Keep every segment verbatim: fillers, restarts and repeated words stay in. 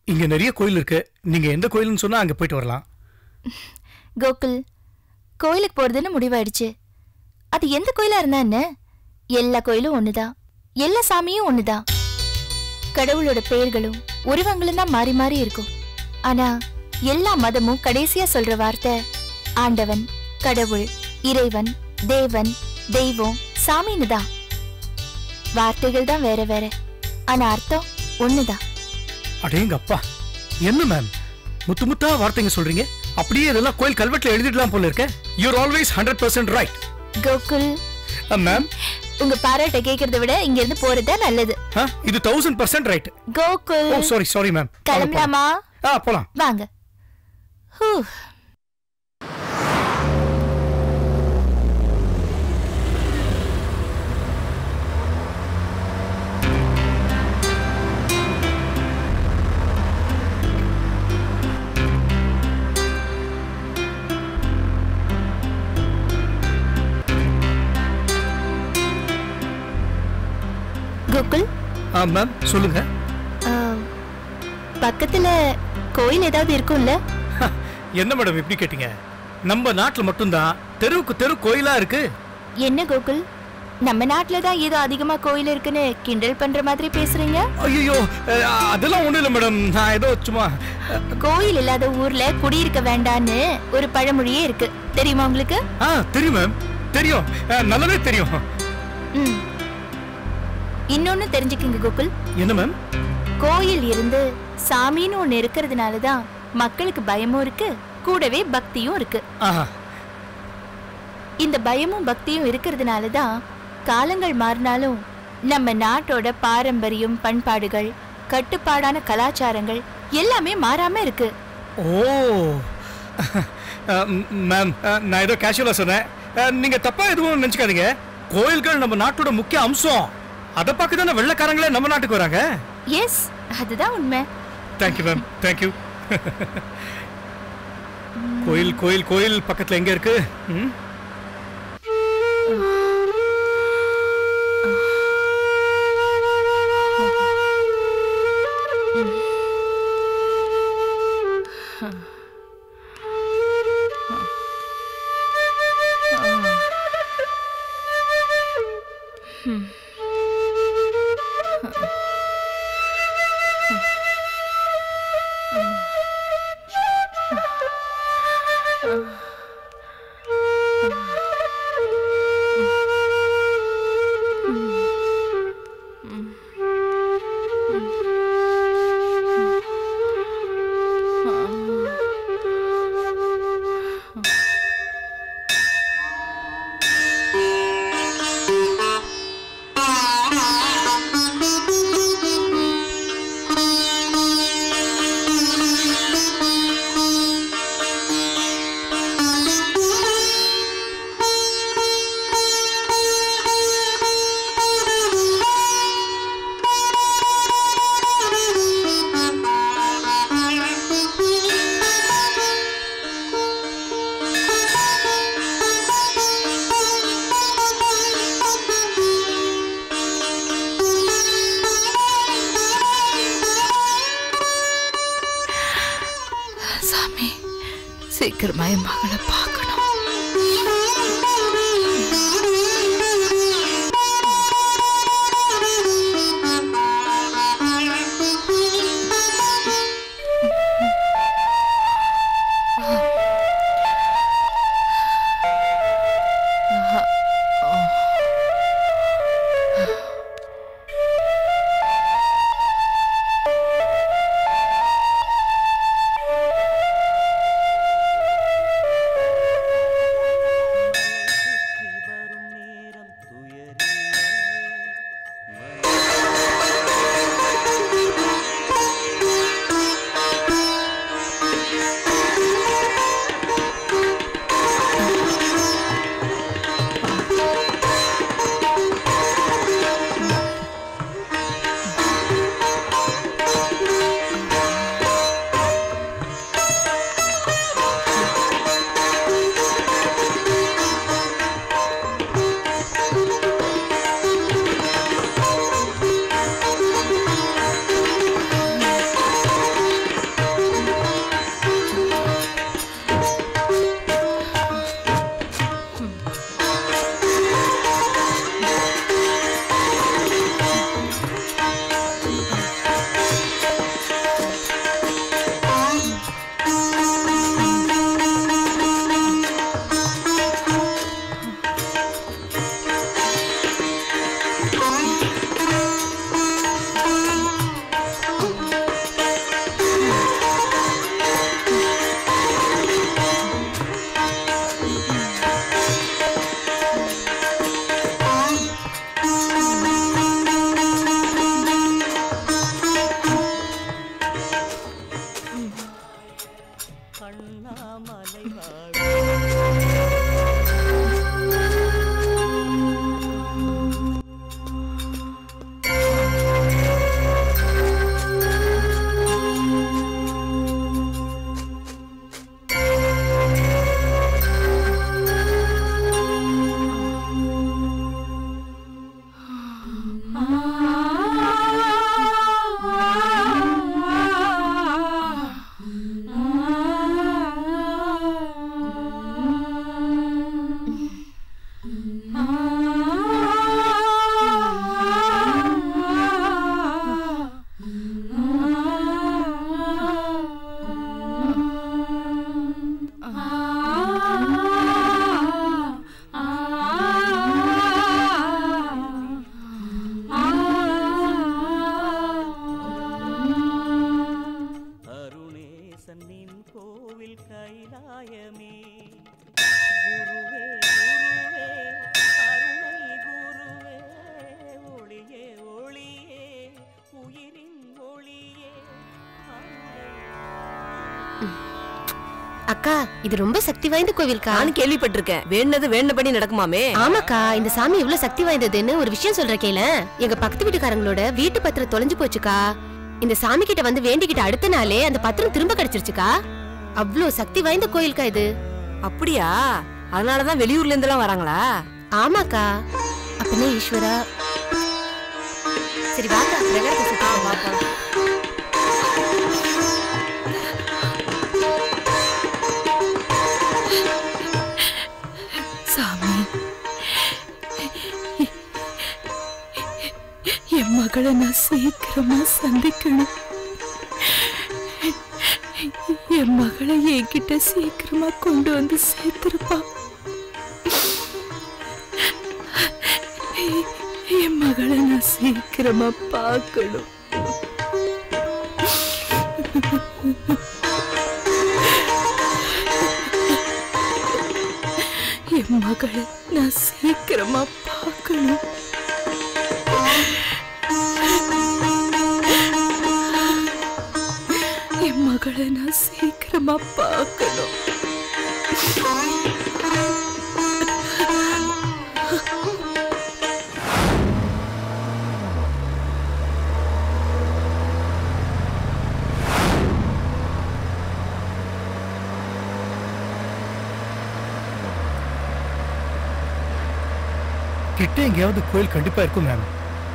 இங்க நிறைய கோயில் இருக்கு. நீங்க எந்த கோயில்னு சொன்னா அங்க போயிட்டு வரலாம். கோகுல், கோயிலுக்கு போறதுன்னு முடிவாயிடுச்சு. அது எந்த கோயிலா இருந்தா என்ன? எல்லா கோயிலும் ஒண்ணுதான், எல்லா சாமியும் ஒண்ணுதான். கடவுளோட பெயர்களும் உருவங்களும் தான் மாறி மாறி இருக்கும். ஆனா எல்லா மதமும் கடைசியா சொல்ற வார்த்தை ஆண்டவன், கடவுள், இறைவன், தேவன், தெய்வம், சாமின்னு தான். வார்த்தைகள் தான் வேற வேற, ஆனா அர்த்தம் ஒண்ணுதான். அடேங்க அப்பா, என்ன மேம் முத்து முத்தா வார்த்தைங்க சொல்றீங்க? அப்படியே இதெல்லாம் கோயில் கல்வெட்டுல எழுதிடலாம் போல இருக்க. You are always hundred percent right. Gokul ma'am, உங்க பாராட்ட கேக்குறத விட இங்க இருந்து போறதா நல்லது. இது thousand percent right. Gokul, oh sorry sorry ma'am. கிளம்பலாமா? ஆ போலாம் வாங்க. ஹூ. கோகுல். ஆ மேம் சொல்லுங்க. பக்கத்துல கோயில் ஏதாவது இருக்கும்ல? என்ன மேடம் இப்படி கேட்டீங்க? நம்ம நாட்டுல மட்டும்தான் தெருவுக்கு தெரு கோயிலா இருக்கு. என்ன கோகுல், நம்ம நாட்டுல தான் ஏதோ அதிகமா கோயில் இருக்குன்னு கிண்டல் பண்ற மாதிரி பேசுறீங்க? ஐயோ அதெல்லாம் ஒண்ணும் இல்ல மேடம், நான் ஏதோ சும்மா. கோயில் இல்லாத ஊர்ல குடியிருக்க வேண்டான்னு ஒரு பழமொழியே இருக்கு, தெரியுமா உங்களுக்கு? ஆ தெரியும் மேம், தெரியும், நல்லாவே தெரியும். ம். இன்னொன்னு தெரிஞ்சுக்குங்க கோகுல். என்ன மேம்? கோயில் இருந்து சாமின்னு ஒண்ணு இருக்கிறதுனாலதான் மக்களுக்கு பயமும் இருக்கு, கூடவே பக்தியும் இருக்கு. இந்த பயமும் பக்தியும் இருக்கிறதுனாலதான் காலங்கள் மாறினாலும் நம்ம நாட்டோட பாரம்பரியம், பண்பாடுகள், கட்டுப்பாடான கலாச்சாரங்கள் எல்லாமே மாறாம இருக்கு. ஓ மேம், நான் ஏதோ கேஷுவலா சொன்னேன், நீங்க தப்பா எதுவும் நினைச்சுக்காதீங்க. கோயில்கள் நம்ம நாட்டோட முக்கிய அம்சம். அத பார்க்க தானே வெள்ளக்காரங்களே நம்ம நாட்டுக்கு வராங்க. எஸ், அதுதான் உண்மை. Thank you ma'am, thank you. கோயில் கோயில் கோயில் பக்கத்துல எங்க இருக்கு? சீக்கிரமா என் மகளை பார்க்கணும். கைலாயமே குருவே குருவே அருணை குருவே ஒளியே ஒளியே உயிரின் ஒளியே அக்கா இது ரொம்ப சக்தி வாய்ந்த கோவில்க்கா. நான் கேள்விப்பட்டிருக்கேன். வேண்டது வேண்டபடி நடக்குமாமே. ஆமாக்கா, இந்த சாமி இவ்வளவு சக்தி வாய்ந்ததுன்னு ஒரு விஷயம் சொல்ற கேள. எங்க பக்கத்து வீட்டுக்காரங்களோட வீட்டு பத்திரம் தொலைஞ்சு போச்சுக்கா. இந்த சாமி கிட்ட வந்து வேண்டிக்கிட்ட அடுத்த நாளே அந்த பத்திரம் திரும்ப கிடைச்சிருச்சுக்கா. அவ்வளவு சக்தி வாய்ந்த கோயில்க்கா இது. அப்படியா? அதனாலதான் வெளியூர்ல இருந்து எல்லாம் வராங்களா? ஆமாக்கா. அப்பனே ஈஸ்வரா. சரி வாங்க பிரகாரத்தை சுத்தா வாப்பா. சாமி, என் மகளை நான் சீக்கிரமா சந்திக்கணும். என் மகளை என்கிட்ட சீக்கிரமா கொண்டு வந்து சேர்த்திருப்பா. என் மகளை நான் சீக்கிரமா பார்க்கணும். என் மகளை நான் சீக்கிரமா பார்க்கணும். என் மகளை நான் சீக்கிரமா பார்க்கணும். கிட்ட எங்கேயாவது கோயில் கண்டிப்பா இருக்கும் மேம்.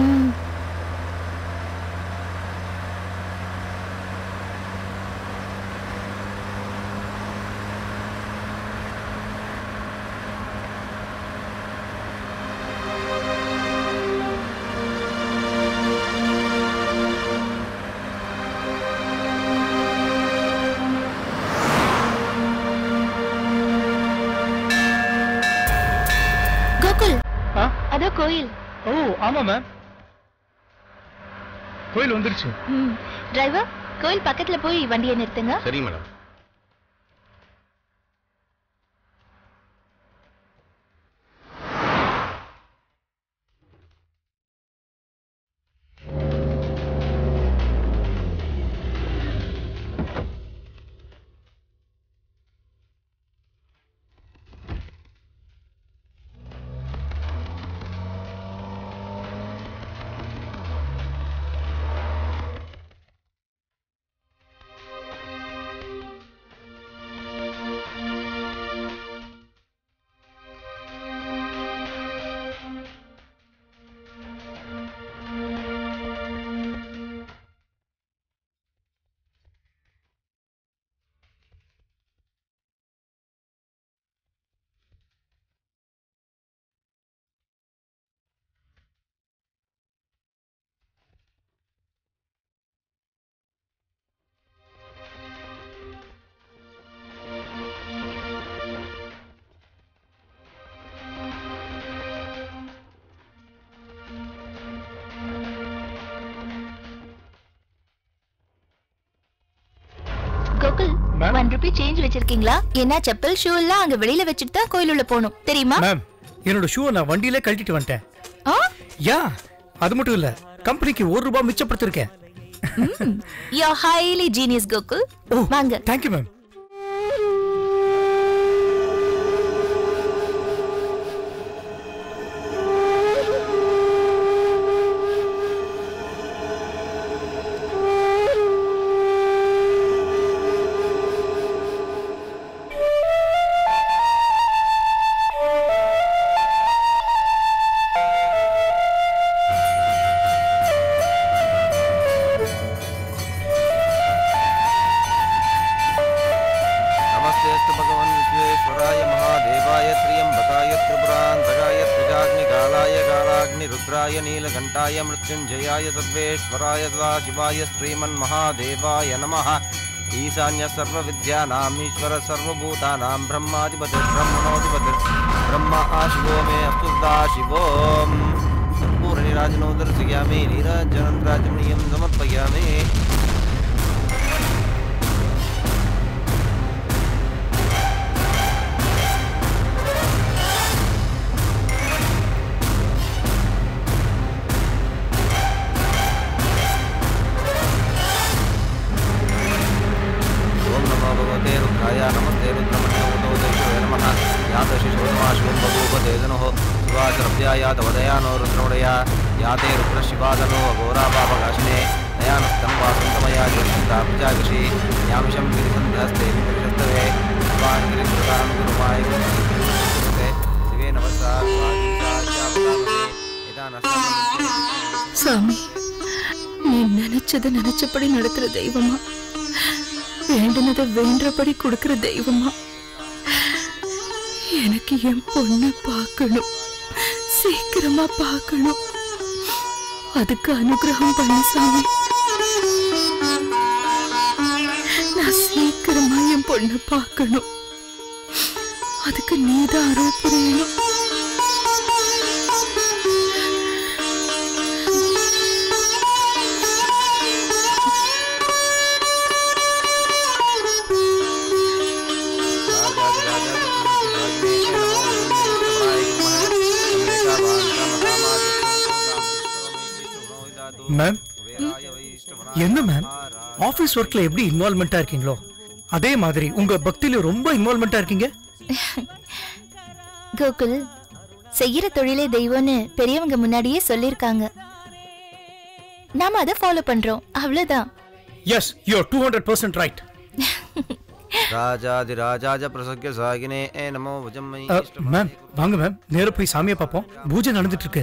அதோ கோயில். ஓ ஆமா மேம், கோயில் வந்துருச்சு. டிரைவர், கோயில் பக்கத்துல போய் வண்டியை நிறுத்துங்க. சரி மேடம். ஒன் ரூபி சேஞ்ச் வச்சிருக்கீங்களா? என்ன செப்பல் ஷூ எல்லாம் அங்க வெளியில வச்சிட்டு தான் கோயில் உள்ள போணும் தெரியுமா? மேம், என்னோட ஷூ நான் வண்டியில கழட்டிட்டு வந்துட்டேன். யா, அது மட்டும் இல்ல, கம்பெனிக்கு ஒரு ரூபாய் மிச்சப்படுத்திருக்கேன். You are highly genius Gokul. வாங்க. Thank you ma'am. नीलकंठाय मृत्युंजयाय सर्वेश्वराय सदाशिवाय श्रीमन्महादेवाय नमः। ईशान्य सर्वविद्यानां ईश्वर सर्वभूतानां ब्रह्माधिपति ब्रह्मणोधिपति ब्रह्म शिवो मे अस्तु सदाशिवो। पूर्णिराजनो दर्शयामि नीराजनन्द्राजमणीयं समर्पयामि। रुद्राय नमस्ते रुद्रमण्योदय नमः यादशि शोधमाशुं बभूवतेजनोः शिवाचरभ्याय तवदयानो रुद्रमणया याते रुद्रशिवादनो घोरापापकाशिने नयानस्तं वासन्तमया ज्योतिषा प्रजागृषि यामिषं गिरिसन्धस्ते विपरिषस्तवे शिवान् गिरिकृतान् गुरुमाय शिवे नमस्ता சாமி, நீ நினைச்சதை நினைச்சபடி நடத்துற தெய்வமா, வேண்டினதை வேண்டபடி கொடுக்கிற தெய்வமா, எனக்கு என் பொண்ணை பார்க்கணும், சீக்கிரமா பார்க்கணும், அதுக்கு அனுகிரகம் பண்ணு சாமி. நான் சீக்கிரமா என் பொண்ணை பார்க்கணும், அதுக்கு நீதான் அருள் புரியணும். மேம், என்ன மேம், ஆபீஸ் ஒர்க்ல எப்படி இன்வால்வ்மெண்டா இருக்கீங்களோ அதே மாதிரி உங்க பக்தியில ரொம்ப இன்வால்வ்மெண்டா இருக்கீங்க. கோகுல், செய்யற தொழிலே தெய்வம்னு பெரியவங்க முன்னாடியே சொல்லிருக்காங்க. நாம அதை ஃபாலோ பண்றோம், அவ்வளவுதான். Yes, you are two hundred percent right. ராஜாதிராஜாஜ பிரசக்ய சாகினே நமோ வஜம்மை மேம், வாங்க மேம், நேரா போய் சாமியை பார்ப்போம். பூஜை நடந்துட்டு இருக்கு.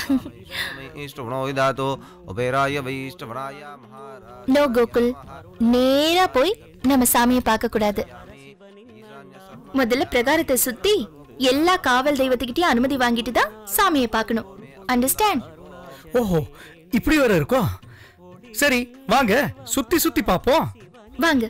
நோ கோகுல், நேரா போய் நம்ம சாமியை பார்க்க கூடாது. முதல்ல பிரகாரத்தை சுத்தி எல்லா காவல் தெய்வத்துக்கிட்டயும் அனுமதி வாங்கிட்டு தான் சாமியை பார்க்கணும். அண்டர்ஸ்டாண்ட்? ஓஹோ, இப்படி வர இருக்கோம். சரி வாங்க, சுத்தி சுத்தி பார்ப்போம். வாங்க.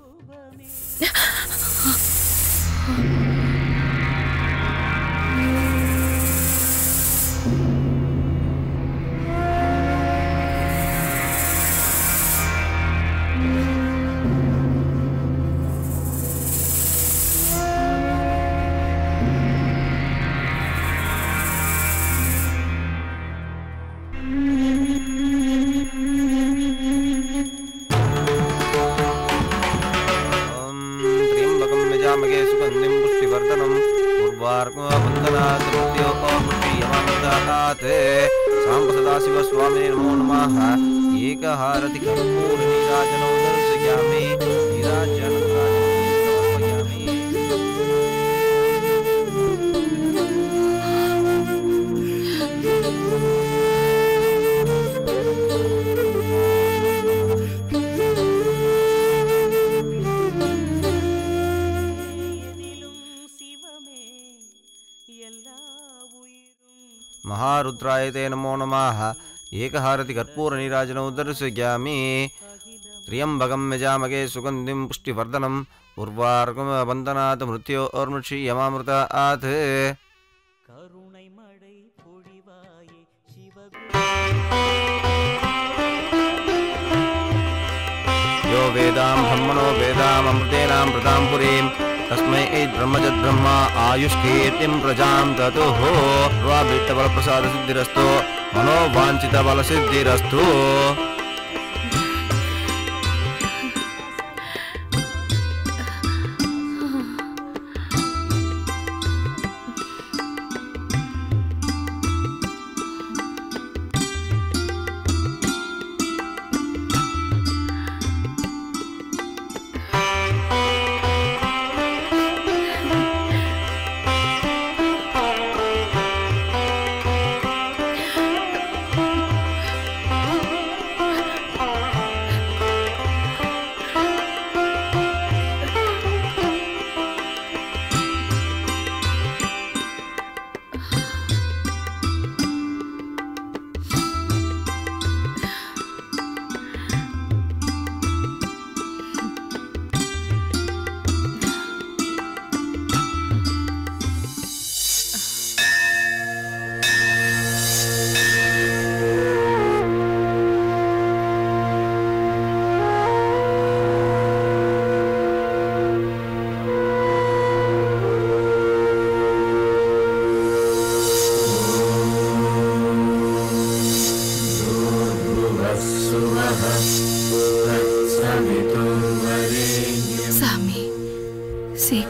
स्वामी नमो नमः एकहारति कर्पूर नीराजनो दर्शयामि नीराजन महारुद्राय ते नमो नमः एकहारति कर्पूर नीराजनौ दर्शयामि त्र्यम्बकं यजामहे सुगन्धिं पुष्टिवर्धनम् उर्वारुकं वन्दनात् मृत्योर्मुक्षीयमामृतात् यो वेदां ब्रह्मणो वेदामृतेनां प्रदां पुरीं तस्मै ब्रह्मजद्ब्रह्मा आयुष्कीर्तिं प्रजां ददुः प्रसादसिद्धिरस्तु मनोवाञ्छितबलसिद्धिरस्तु।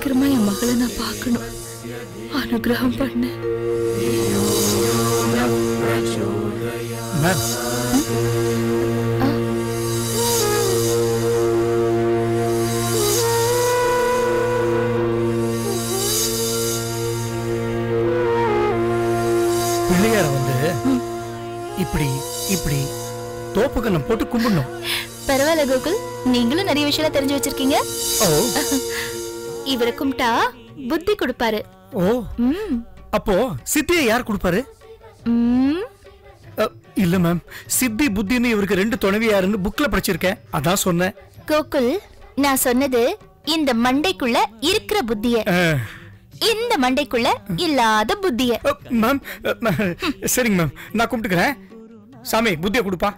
சீக்கிரமா என் மகளை நான் பார்க்கணும். அனுகிரகம் பண்ணு. மேம் பிள்ளையார வந்து இப்படி இப்படி தோப்பு கண்ணம் போட்டு கும்பிடணும். பரவாயில்ல கோகுல், நீங்களும் நிறைய விஷயம் தெரிஞ்சு வச்சிருக்கீங்க. ஓ இவரை கும்பிட்டா புத்தி கொடுப்பாரு. ஓ ம் அப்போ சித்தியை யார் கொடுப்பாரு? ம் அ, இல்ல மேம், சித்தி புத்தின்னு இவருக்கு ரெண்டு துணைவி யாருன்னு புக்ல படிச்சிருக்கேன், அதான் சொன்னேன். கோகுல், நான் சொன்னது இந்த மண்டைக்குள்ள இருக்கிற புத்திய, அ, இந்த மண்டைக்குள்ள இல்லாத புத்திய. அ, மேம் அ, ம, சரிங்க மேம், நான் கும்பிட்டுக்கிறேன். சாமி புத்தியை கொடுப்பா.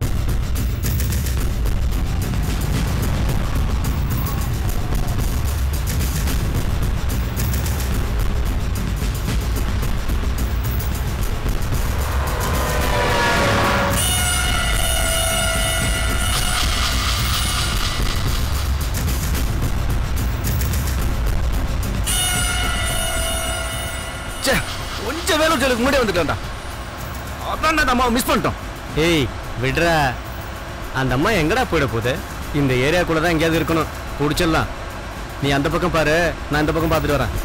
கொஞ்சம் வேலை சொல்லுக்கு முன்னாடி வந்துட்டேன்டா. அதான் அந்த அம்மாவை மிஸ் பண்ணிட்டோம். ஏய் விடுறா, அந்த அம்மா எங்கடா போயிட போகுது? இந்த ஏரியாக்குள்ள தான் எங்கேயாவது இருக்கணும். பிடிச்சிடலாம். நீ அந்த பக்கம் பாரு, நான் இந்த பக்கம் பார்த்துட்டு வரேன்.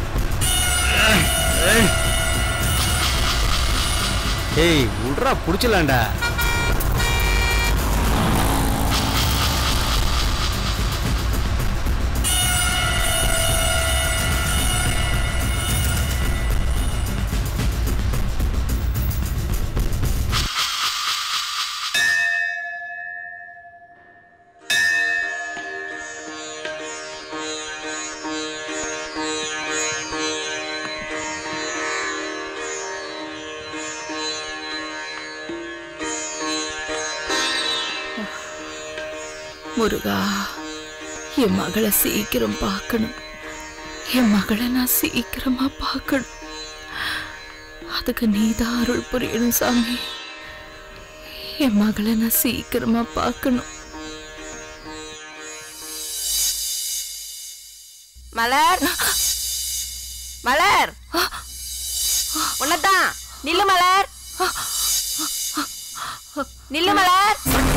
ஏய் விடுறா, பிடிச்சிடலாம்டா. முருகா, என் மகளை சீக்கிரம் பார்க்கணும். என் மகளை நான் சீக்கிரமா பார்க்கணும். அதுக்கு நீதான் அருள் புரியணும் சாமி. என் மகளை நான் சீக்கிரமா பார்க்கணும். மலர், மலர், உன்னதான். நில்லு மலர், நில்லு மலர்.